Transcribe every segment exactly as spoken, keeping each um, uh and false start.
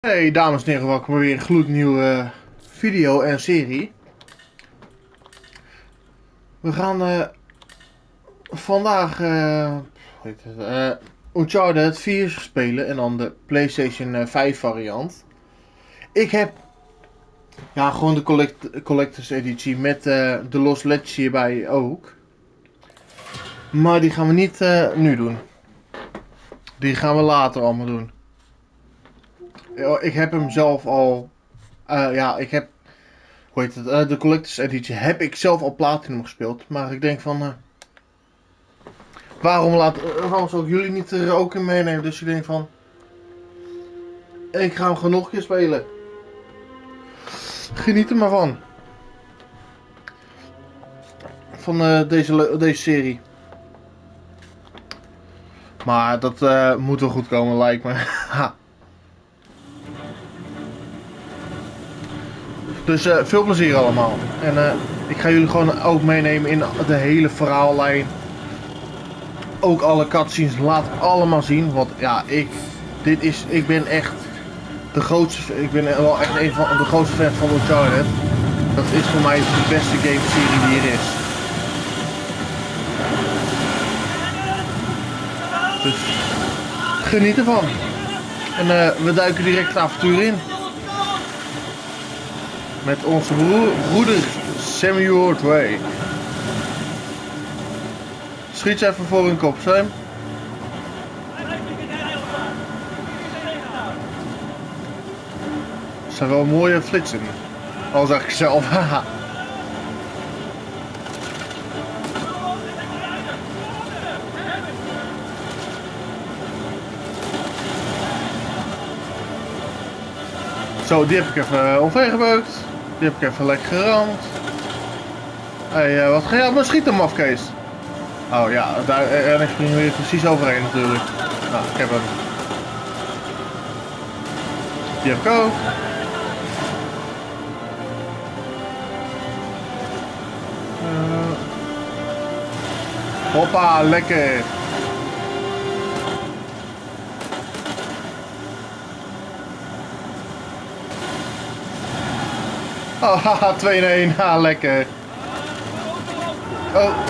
Hey dames en heren, welkom bij weer een gloednieuwe video en serie. We gaan uh, vandaag uh, hoe heet het, uh, Uncharted vier spelen en dan de PlayStation vijf variant. Ik heb ja, gewoon de collect Collectors editie met uh, de Lost Legacy hierbij ook. Maar die gaan we niet uh, nu doen. Die gaan we later allemaal doen. Ik heb hem zelf al, uh, ja ik heb... Hoe heet het? Uh, de Collectors Edition heb ik zelf al Platinum gespeeld. Maar ik denk van... Uh, waarom, laat, uh, waarom zou ik jullie niet er ook in meenemen? Dus ik denk van... Ik ga hem gewoon nog een keer spelen. Geniet er maar van. Van uh, deze, deze serie. Maar dat uh, moet wel goed komen, lijkt me. Dus uh, veel plezier allemaal. En uh, ik ga jullie gewoon ook meenemen in de hele verhaallijn. Ook alle cutscenes laat ik allemaal zien. Want ja, ik, dit is, ik ben echt de grootste, ik ben wel echt een van de grootste fans van Uncharted. Dat is voor mij de beste gameserie die er is. Dus geniet ervan. En uh, we duiken direct het avontuur in. Met onze broer, broeder Samuel Drake. Schiet ze even voor hun kop, Sam. Dat zijn wel mooie flitsen. Al zeg ik zelf, haha. Zo, die heb ik even omvergebeukt. Die heb ik even lekker geramd. Hé, hey, uh, wat ga je op me schieten, mafkees? Oh ja, daar, en ik spring weer precies overheen natuurlijk. Nou, ik heb hem. Die heb ik ook. Uh, hoppa, lekker. Oh, haha, twee in één. Ha, lekker. Oh.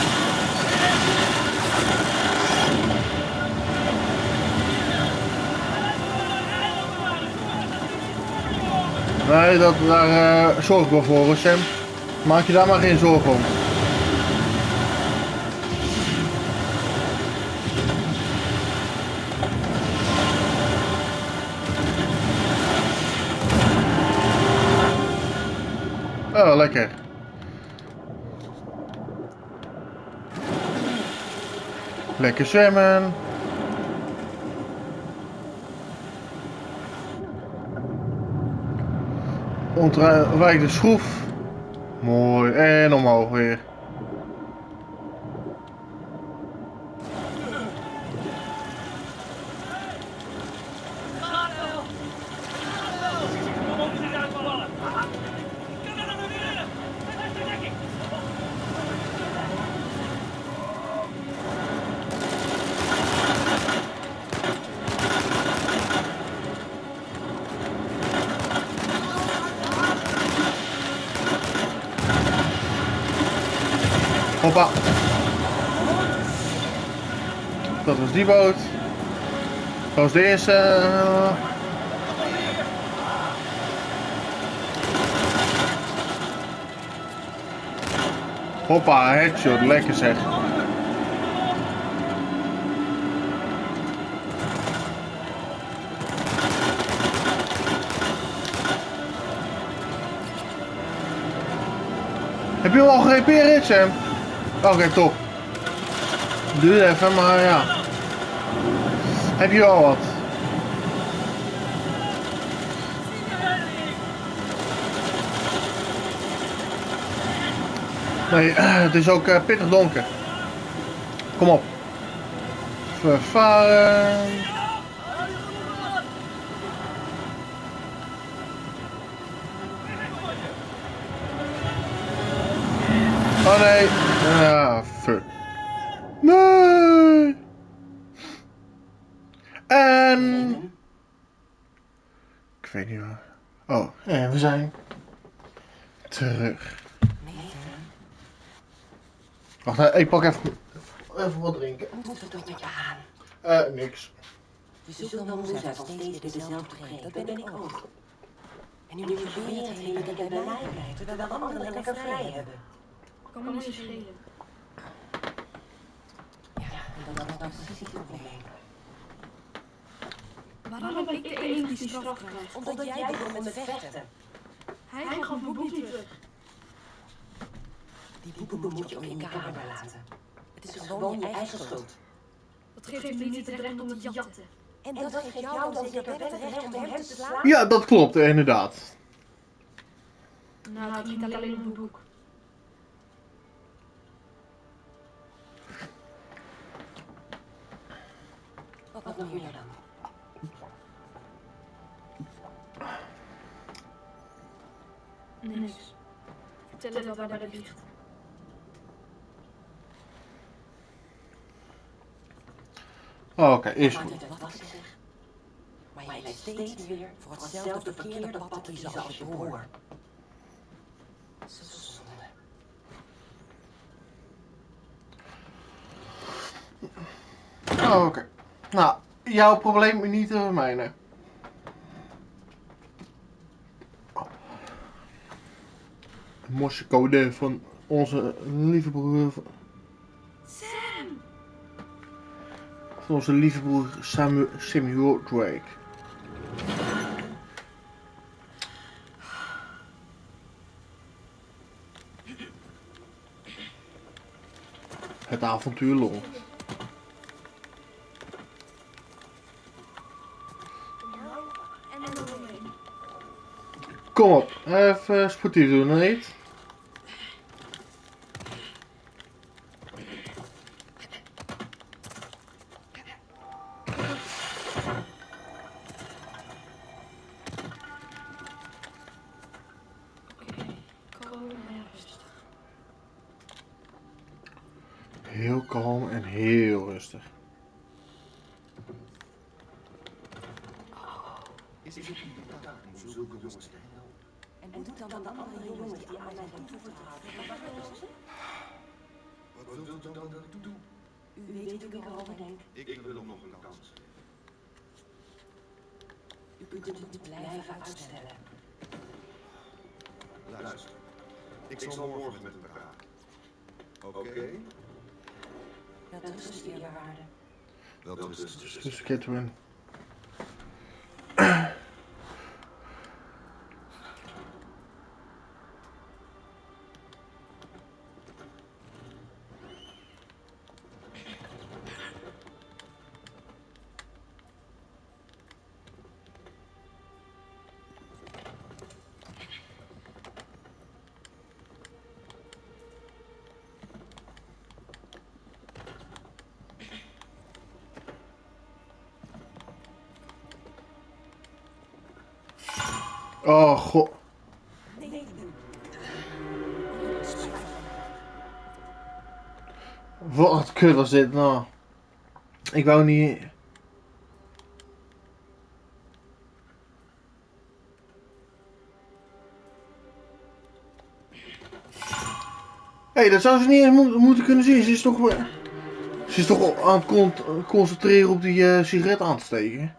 Nee, dat, daar uh, zorg ik wel voor, hoor, Sam. Maak je daar maar geen zorgen om. Oh, lekker. Lekker zwemmen. Ontwijk de schroef. Mooi. En omhoog weer. Hoppa. Dat was die boot. Dat was de eerste. Hoppa, headshot, lekker zeg. Heb je hem al gerepareerd, Sam? Oké, okay, top. Duur even, maar ja. Heb je al wat? Nee, het is ook uh, pittig donker. Kom op. Vervaren. Oh nee. Ja, fuck. Nee. En Ik weet niet waar. Oh, en we zijn terug. Wacht, ik pak even, even wat drinken. Moet het toch met je aan? Eh, uh, niks. Je zult wel moe zijn van steeds weer dezelfde preek. Dat ben ik ook. En nu moet je weer het hele weekend bij mij blijven, terwijl de anderen lekker vrij hebben. Kan me niet zo schelen. Ja, en dat is nou precies het probleem. Waarom ben ik de enige die straf krijgt? Omdat jij begon met vechten. Hij gaf mijn boek niet terug. Die boeken moet je ook in je kamer laten. Het is gewoon je eigen schuld. Dat geeft me niet het recht om het te jatten. En dat geeft jou dan zeker wel het recht om hem te slaan? Ja, dat klopt, inderdaad. Nou, het is niet alleen een boek. Wat nog meer dan? Niks. Vertel het wel bij de biecht. Oh, oké, okay, is goed. Wat ik zeg. Maar je lijkt steeds weer voor hetzelfde verkeerde pad te kiezen als je broer. Zo zonde. Oh, oké. Okay. Nou, jouw probleem niet de mijne. Morsecode van onze lieve broer. Sam! Van onze lieve broer Samuel, Samuel Drake. Het avontuur longt. Kom op, even sportief doen, niet? Heel kalm en heel rustig. Is het niet de taak om zulke jongens te helpen? En doet dan de andere jongens die aan mij zijn toevertrouwd? Wat wilt u dan dat ik doe? U weet hoe ik erover denk. Ik wil hem nog een kans geven. U kunt het niet blijven uitstellen. Luister, ik zal morgen met hem praten. Oké? Okay? Dat is de eerwaarde. Dat is dus. Dus Catherine. Oh god. Wat kut was dit nou? Ik wou niet. Hé, hey, dat zou ze niet eens mo moeten kunnen zien. Ze is toch, ze is toch aan het con concentreren op die uh, sigaret aan te steken.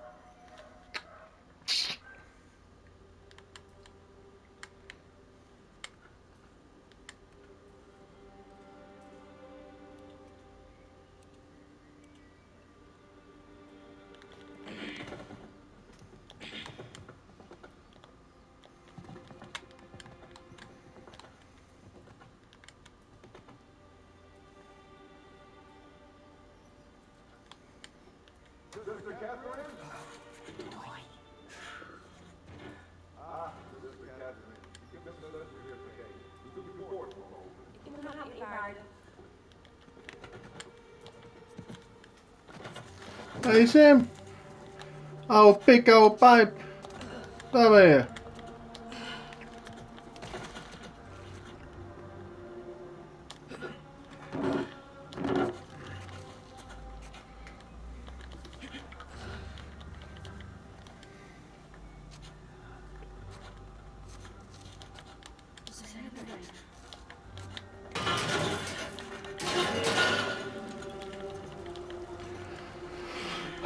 Zuster Catherine? Ah, zuster Catherine. Ik heb mijn zuster weer vergeten. Doet u de poort nog open? Ik moet gaan inwaarden. Hey Sam. Oude pik, oude pijp. Daar ben je.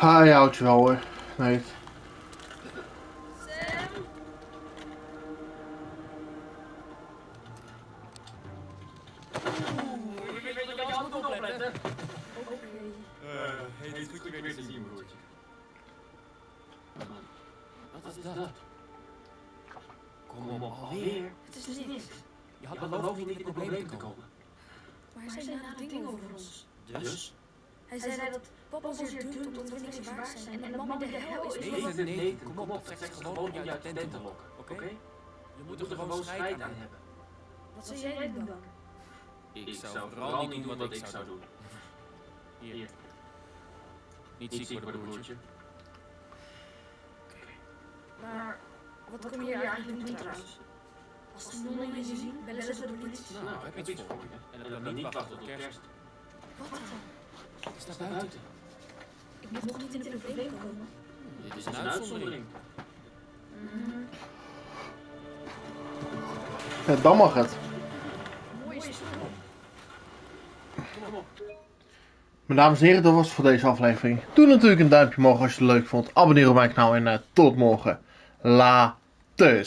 Hij houdt je wel hoor. Nee. Sam? Ik weet dat je altijd opletten. Oké. Hey, het is goed je weer te zien, broertje. Wat is dat? Kom op, alweer. Het is niks. Je had beloofd niet in de problemen te komen. Maar hij zei nare dingen over ons. Dus? Hij zei dat papa ons hier doet omdat we niks waard zijn en dat mama de hel is. Nee, nee, nee, kom op. Zeg gewoon om je uit de tent te lokken, oké? Je moet er gewoon strijd aan hebben. Wat zou jij doen dan? Ik zou vooral niet doen wat ik zou doen. Hier. Niet ziek worden, broertje. Maar wat kom je hier eigenlijk doen trouwens? Als de nonnen je zien, bellen ze de politie. Nou, ik heb iets voor je. En dan niet wachten tot kerst. Wat dan? Ik sta buiten. Ik moet nog niet in het probleem komen. Dit is een uitzondering. Ja, dan mag het. Mooi is het. Kom op. Mijn dames en heren, dat was het voor deze aflevering. Doe natuurlijk een duimpje omhoog als je het leuk vond. Abonneer op mijn kanaal en uh, tot morgen. Later.